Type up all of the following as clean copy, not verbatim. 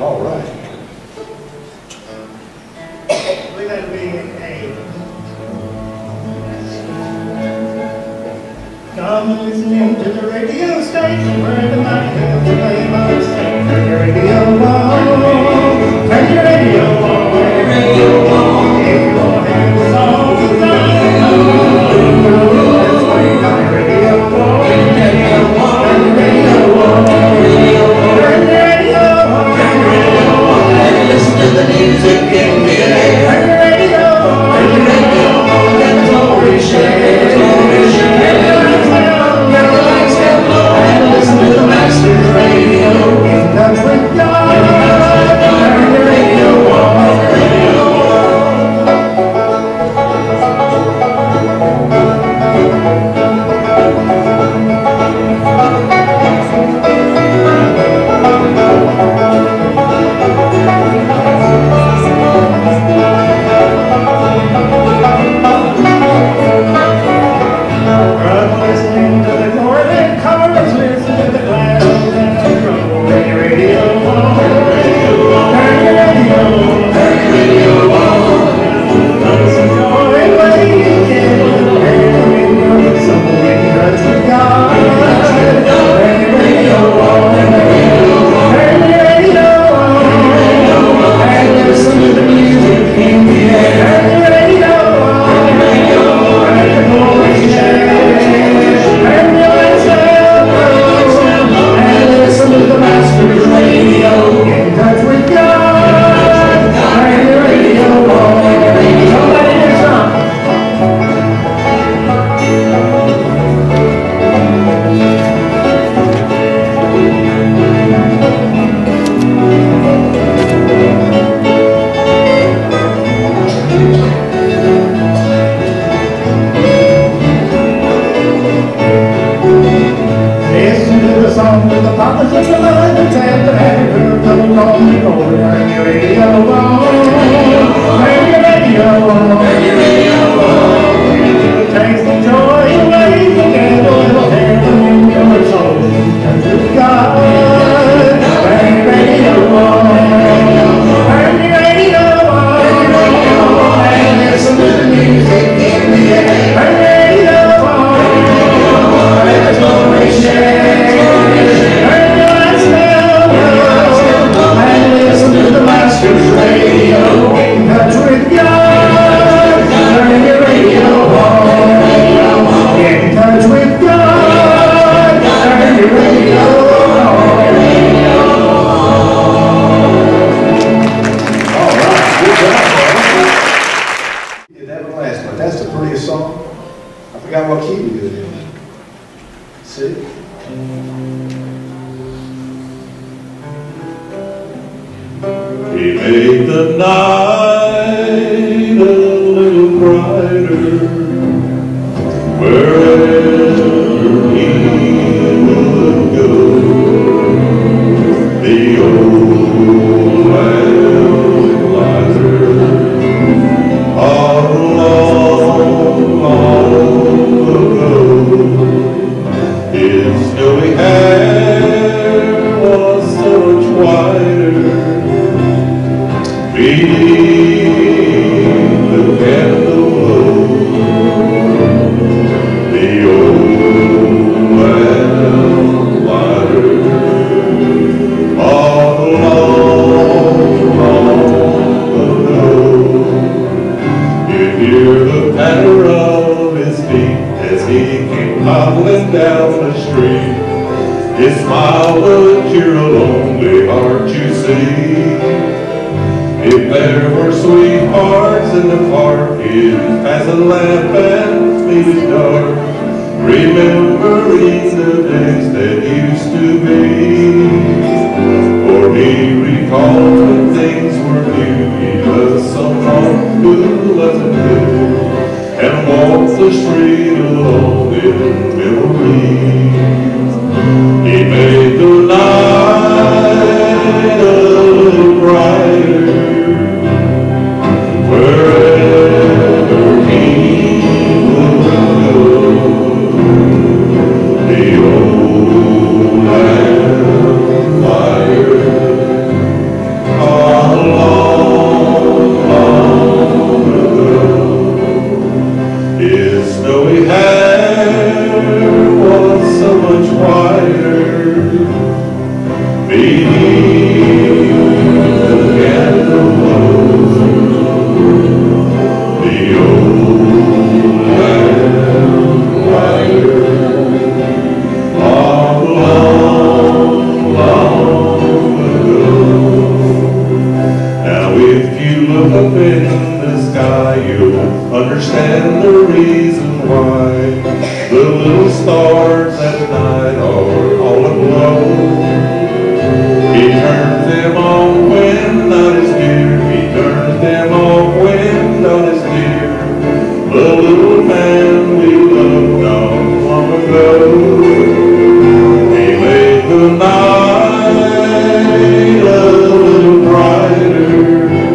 All right. We're going to be come listening to the radio station where the mighty hills are playing by the station. Turn your radio on. Turn your radio on. Turn your radio on. If you want to hear the songs of Zion, that's why you got your radio on. Turn your radio on. Turn your radio on. Turn your radio on. Turn your radio on. Turn your radio on. And listen to the music in the air. Turn your radio on. Turn your radio on. Let the glory share. Let the glory share. Let the lights down low. And listen to the Master's radio. In touch with God. Turn your radio on. Turn your radio on. up in the sky, you'll understand the reason why the little stars at night are all aglow. He turns them on when night is near. He turns them on when night is near. The little man we loved not long ago. He made the night a little brighter.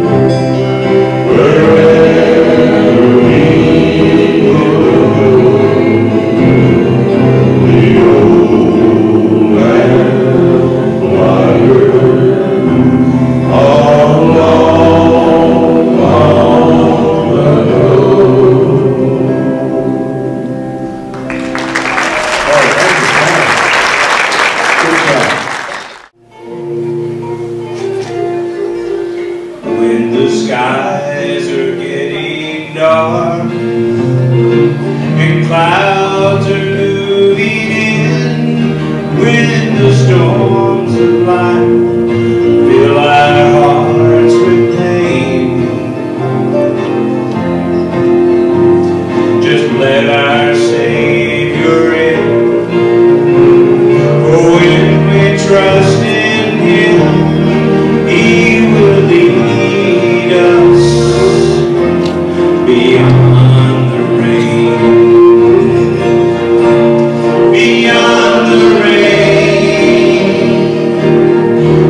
Wherever he will go, the old land wire. All long, long ago. Oh, thank you, Sam. Good job. When the skies are getting dark and clouds are moving in, when the storms of life fill our hearts with pain, just let our Savior in. For when we trust in Him, He will lead us beyond the rain. Beyond the rain.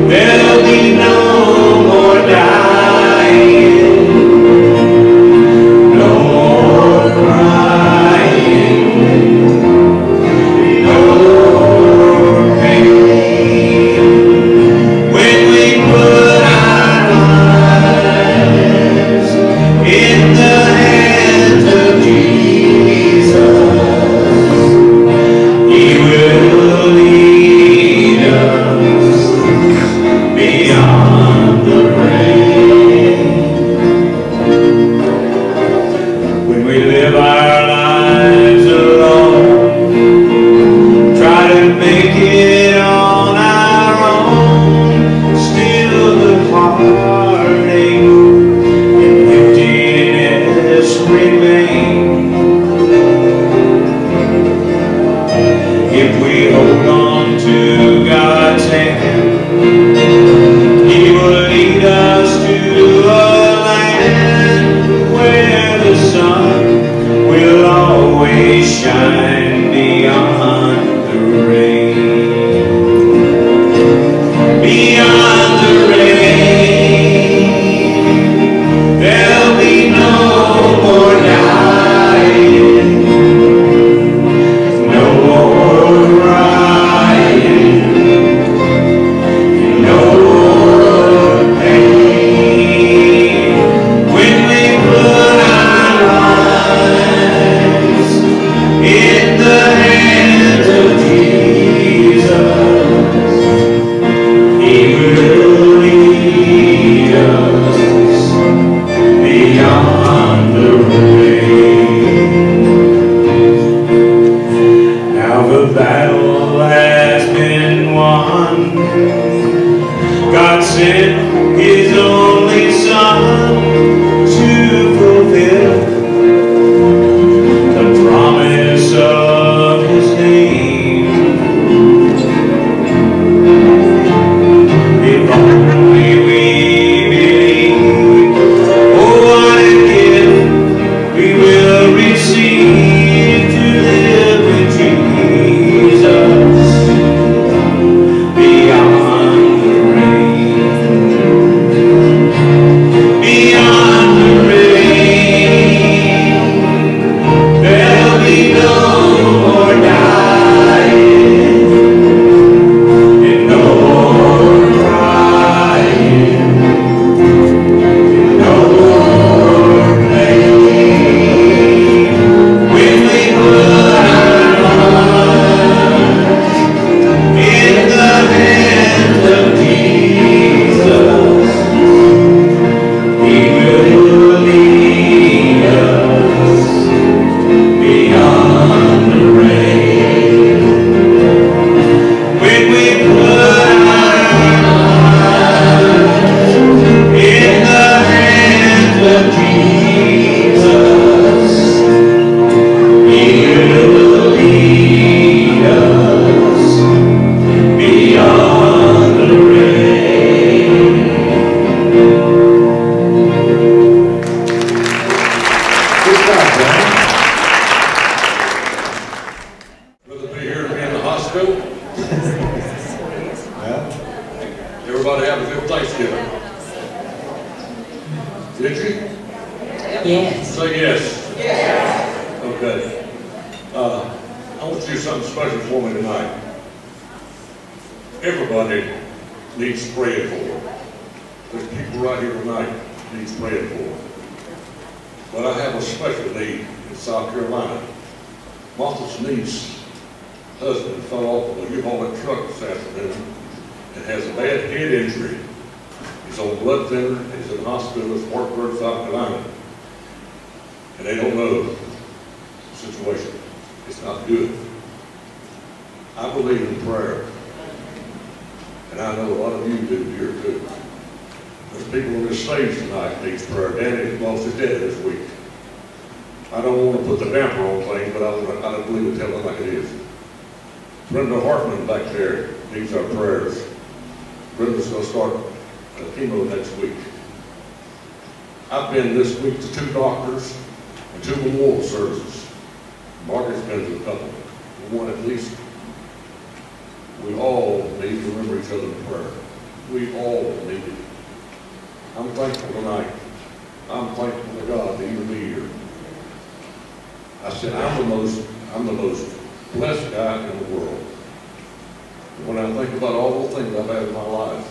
Did you? Yes. Say yes. Yes. Okay. I want to do something special for me tonight. Everybody needs praying for. There's people right here tonight needs praying for. But I have a special need in South Carolina. Martha's niece, husband, fell off of a U-Haul truck this afternoon and has a bad head injury. He's on blood thinner and he's in the hospital in Spartanburg, South Carolina. And they don't know the situation. It's not good. I believe in prayer. And I know a lot of you do here too. There's people on this stage tonight that needs prayer. Danny lost his dad this week. I don't want to put the damper on things, but I don't believe it, tell them like it is. Brenda Hartman back there needs our prayers. Brenda's going to start chemo next week. I've been this week to 2 doctors and 2 memorial services. Margaret's been to a couple. One at least. We all need to remember each other in prayer. We all need it. I'm thankful tonight. I'm thankful to God to even be here. I said, I'm the most blessed guy in the world. When I think about all the things I've had in my life,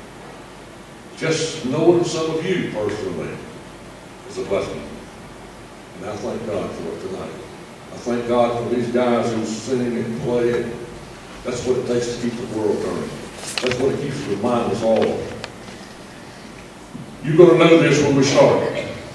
just knowing some of you personally is a blessing. And I thank God for it tonight. I thank God for these guys who sing and play. And that's what it takes to keep the world turning. That's what it keeps to remind us all. You're going to know this when we start.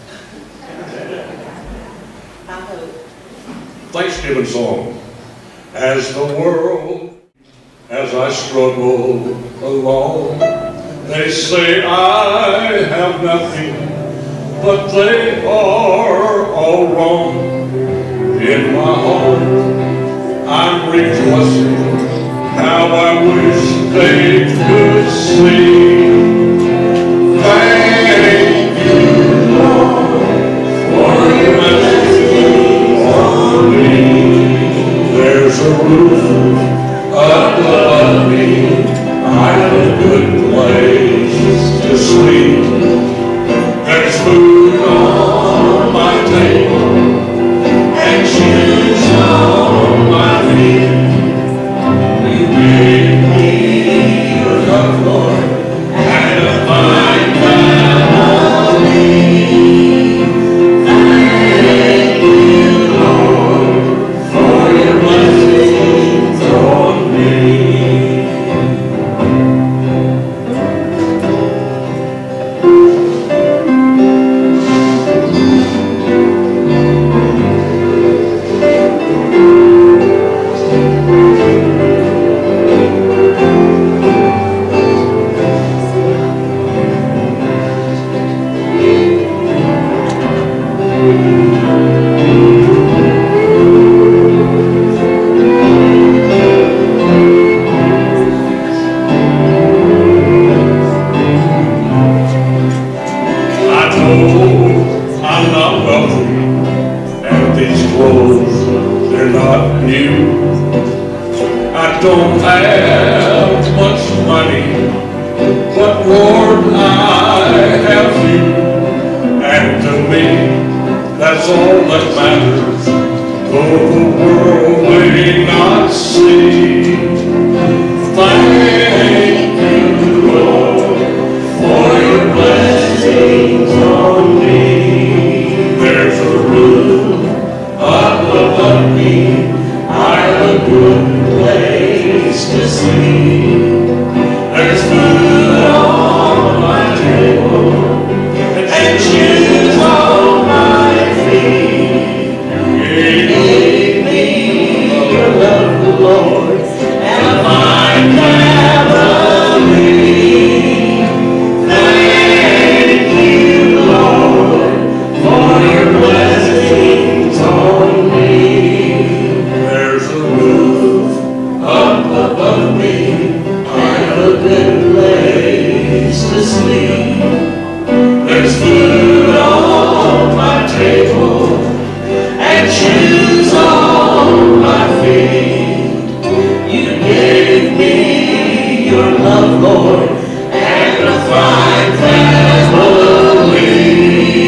Thanksgiving song. As the world, as I struggle along, they say I have nothing, but they are all wrong. In my heart, I'm rejoicing, how I wish they could see. Thank you, Lord, for your mercy on me. There's a roof up above me, I have a good place to sleep. There's food on my table and shoes on my feet. You gave me your love, Lord, and a fine family. Thank you, Lord, for your blessings on me. Don't have much money, but Lord, I have you, and to me, that's all that matters, though the world may not see. Thank you, Lord, for your blessings on me. There's a roof up above me, I have a good place to sleep. There's food on my table and shoes on my feet. You gave me your love, Lord, and a fine family. Thank you, Lord, for your blessings on me. There's a roof up above me, I have a good place to sleep. There's food on my table and shoes on my feet. You gave me your love, Lord, and a fine family.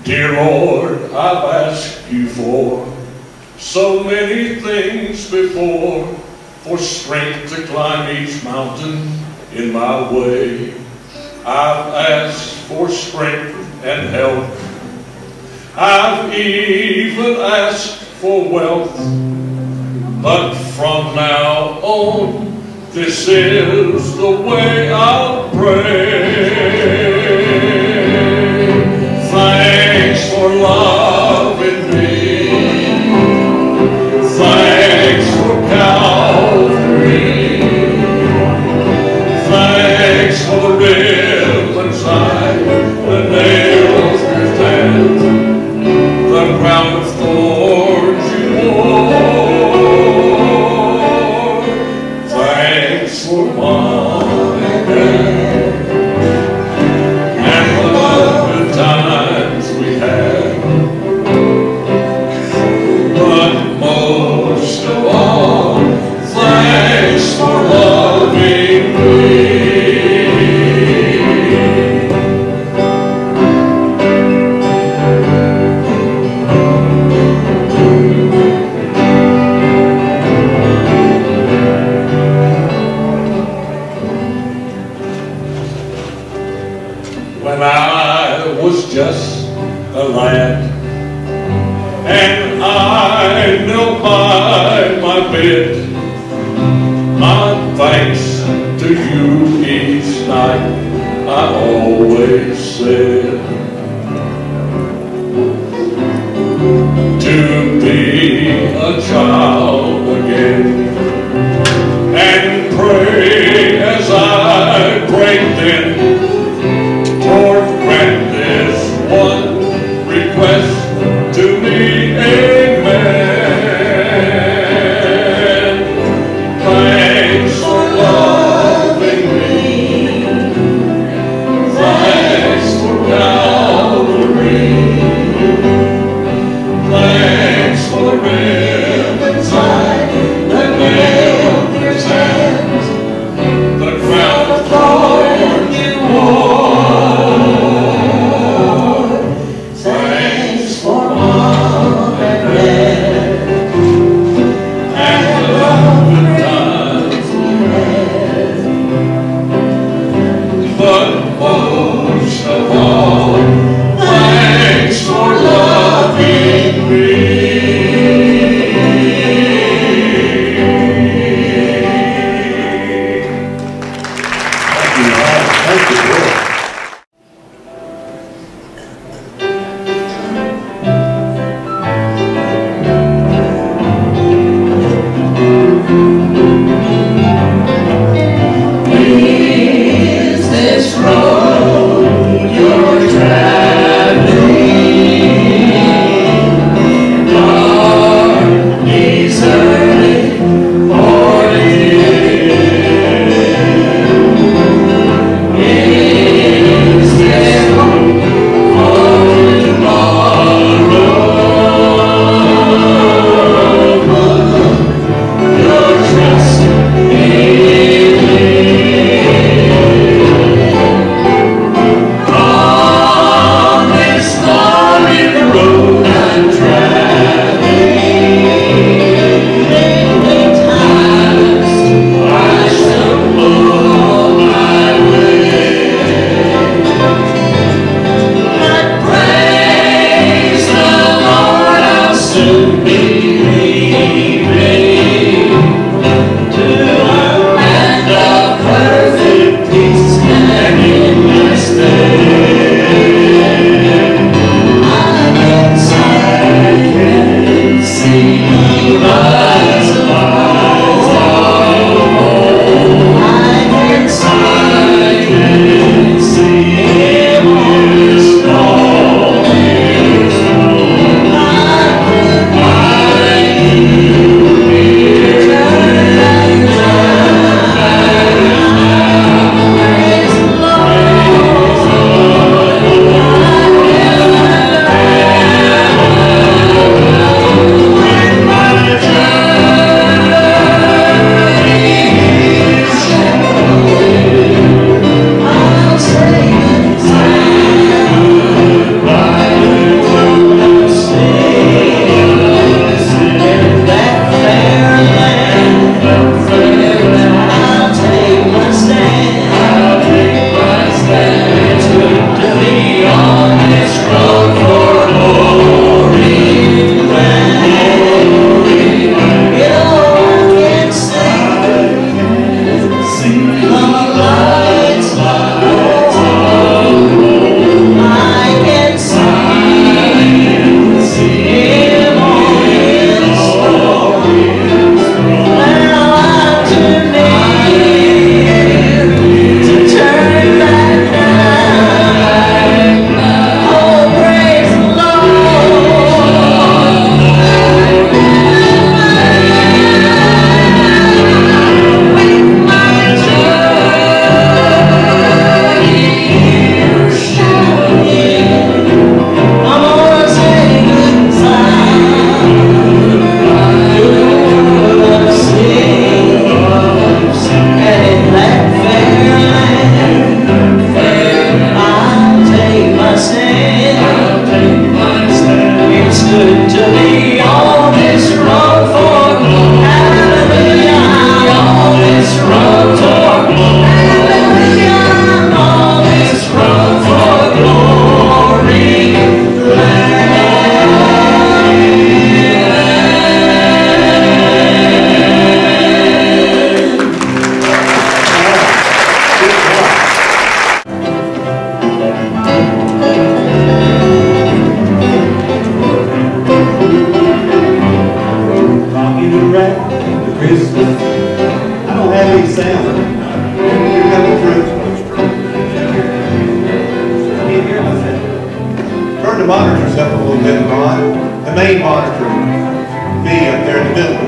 Dear Lord, I've asked you for so many things before, for strength to climb each mountain in my way. I've asked for strength and health. I've even asked for wealth. But from now on, this is the way I'll pray. Thanks for loving me. Thanks for Calvary. Thanks for the ribbons tied, the nails pierced hands, the crown of thorns you wore. Thanks for mom and dad, and the good times we had. But most of all, thanks for loving me. When I was just a lad, and I knelt by my bed, my thanks to you each night I always said. To be a child again, and pray as I prayed then, Lord, grant this one request to me, amen. Thanks for loving me. Thanks for Calvary. Thanks for the ribbons I good to be on this road for hallelujah, on this road for hallelujah, on this road for glory Christmas. I don't have any sound. Here comes the fruit. Can't hear myself. Turn the monitors up a little bit, Ron. The main monitor. B up there in the middle.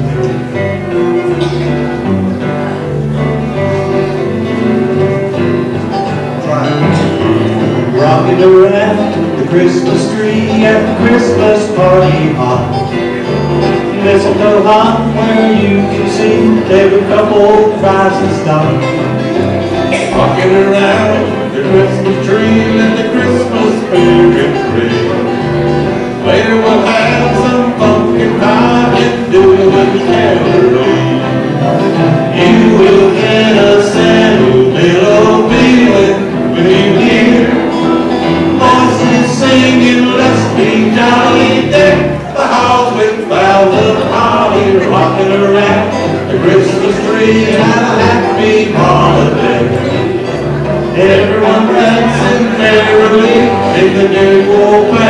Try it. Rocking around the Christmas tree at the Christmas party hop. Mistletoe hop where you can see every couple tries to stop. Walking around the Christmas tree, let the Christmas spirit ring. Later we'll have some pumpkin pie and do it caroling. You will get a sentimental feeling when you hear voices singing, let's be jolly, deck the halls with boughs of holly, rocking around the Christmas tree. Have a happy holiday. Everyone dancing merrily in the new old